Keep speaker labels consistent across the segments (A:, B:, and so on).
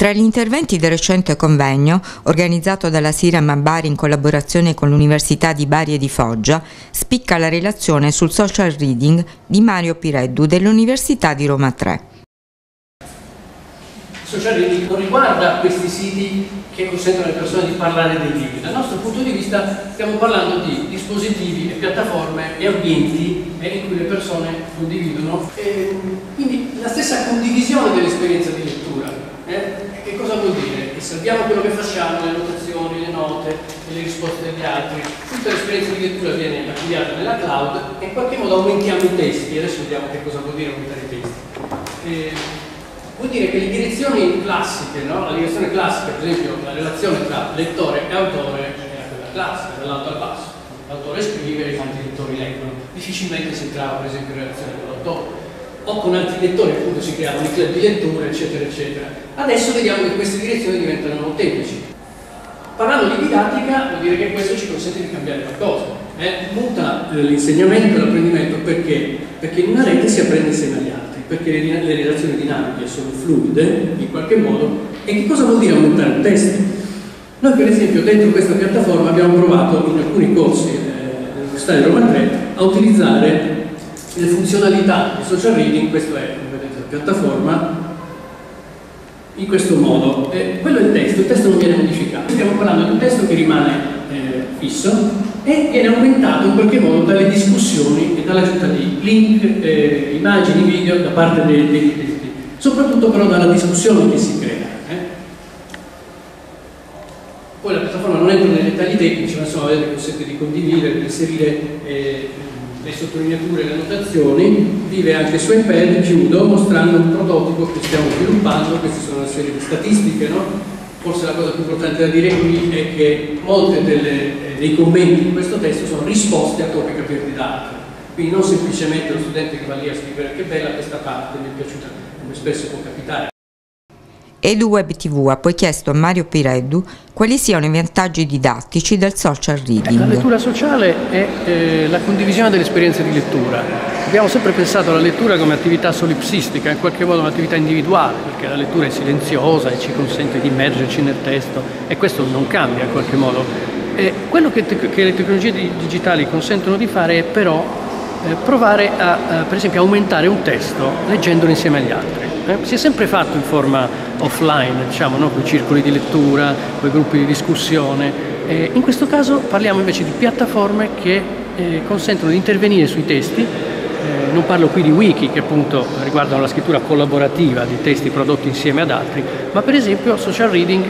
A: Tra gli interventi del recente convegno, organizzato dalla SIRAM Bari in collaborazione con l'Università di Bari e di Foggia, spicca la relazione sul social reading di Mario Pireddu dell'Università di Roma 3.
B: Il social reading non riguarda questi siti che consentono alle persone di parlare dei libri. Dal nostro punto di vista stiamo parlando di dispositivi e piattaforme e ambienti in cui le persone condividono. Quindi la stessa condivisione dell'esperienza di lettura. Che cosa vuol dire? Che salviamo quello che facciamo, le annotazioni, le note, le risposte degli altri. Tutta l'esperienza di lettura viene archiviata nella cloud e in qualche modo aumentiamo i testi. Adesso vediamo che cosa vuol dire aumentare i testi. Vuol dire che le direzioni classiche, no? La direzione classica, per esempio, la relazione tra lettore e autore è quella classica, dall'alto al basso. L'autore scrive e gli altri lettori leggono. Difficilmente si entrava, per esempio, in relazione con l'autore. O con altri lettori, appunto, si creavano i club di lettura, eccetera, eccetera. Adesso vediamo che queste direzioni diventano molteplici. Parlando di didattica, vuol dire che questo ci consente di cambiare qualcosa. Muta l'insegnamento e l'apprendimento perché? Perché in una rete si apprende insieme agli altri, perché le relazioni dinamiche sono fluide, in qualche modo. E che cosa vuol dire aumentare un testo? Noi, per esempio, dentro questa piattaforma abbiamo provato in alcuni corsi dell'Università di Roma 3 a utilizzare le funzionalità di social reading. Questo è, come vedete, la piattaforma, in questo modo. Quello è il testo non viene modificato. Stiamo parlando di un testo che rimane fisso e viene aumentato in qualche modo dalle discussioni e dall'aggiunta di link, immagini, video da parte degli utenti, soprattutto però dalla discussione che si crea. Poi la piattaforma non entra nei dettagli tecnici, ma insomma vedete, consente di condividere, di inserire le sottolineature e le annotazioni, vive anche su iPad chiudo, mostrando un prototipo che stiamo sviluppando. Queste sono una serie di statistiche, no? Forse la cosa più importante da dire qui è che molte dei commenti in questo testo sono risposte a topic aperti da altri, quindi non semplicemente lo studente che va lì a scrivere che bella questa parte, mi è piaciuta, come spesso può capitare.
A: EduWeb TV ha poi chiesto a Mario Pireddu quali siano i vantaggi didattici del social reading.
B: La lettura sociale è la condivisione delle esperienze di lettura. Abbiamo sempre pensato alla lettura come attività solipsistica, in qualche modo un'attività individuale, perché la lettura è silenziosa e ci consente di immergerci nel testo, e questo non cambia in qualche modo. Quello che le tecnologie digitali consentono di fare è però provare a, per esempio, aumentare un testo leggendolo insieme agli altri. Si è sempre fatto in forma offline, diciamo, no? Con i circoli di lettura, con i gruppi di discussione. In questo caso parliamo invece di piattaforme che consentono di intervenire sui testi. Non parlo qui di wiki, che appunto riguardano la scrittura collaborativa di testi prodotti insieme ad altri, ma per esempio social reading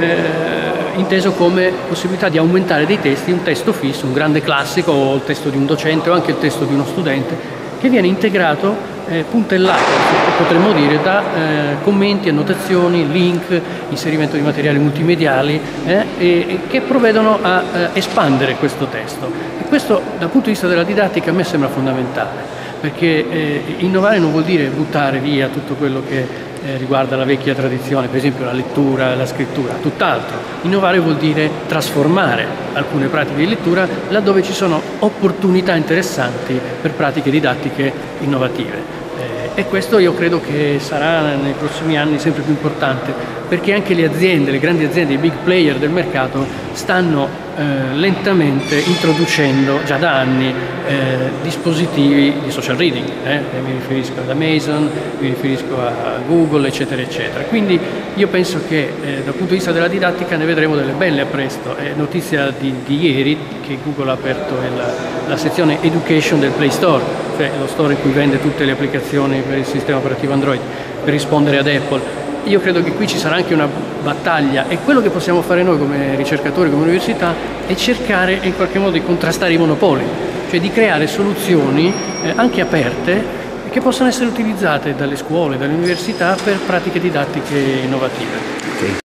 B: inteso come possibilità di aumentare dei testi, un testo fisso, un grande classico o il testo di un docente o anche il testo di uno studente, che viene integrato, puntellato, potremmo dire, da commenti, annotazioni, link, inserimento di materiali multimediali e che provvedono a espandere questo testo. E questo dal punto di vista della didattica a me sembra fondamentale, perché innovare non vuol dire buttare via tutto quello che riguarda la vecchia tradizione, per esempio la lettura e la scrittura, tutt'altro. Innovare vuol dire trasformare alcune pratiche di lettura laddove ci sono opportunità interessanti per pratiche didattiche innovative. E questo io credo che sarà nei prossimi anni sempre più importante, perché anche le aziende, le grandi aziende, i big player del mercato stanno lentamente introducendo già da anni dispositivi di social reading. Mi riferisco ad Amazon, mi riferisco a Google, eccetera, eccetera. Quindi io penso che dal punto di vista della didattica ne vedremo delle belle a presto. È notizia di ieri che Google ha aperto la sezione Education del Play Store, cioè lo store in cui vende tutte le applicazioni per il sistema operativo Android, per rispondere ad Apple. Io credo che qui ci sarà anche una battaglia, e quello che possiamo fare noi come ricercatori, come università, è cercare in qualche modo di contrastare i monopoli, cioè di creare soluzioni anche aperte che possano essere utilizzate dalle scuole, dalle università per pratiche didattiche innovative.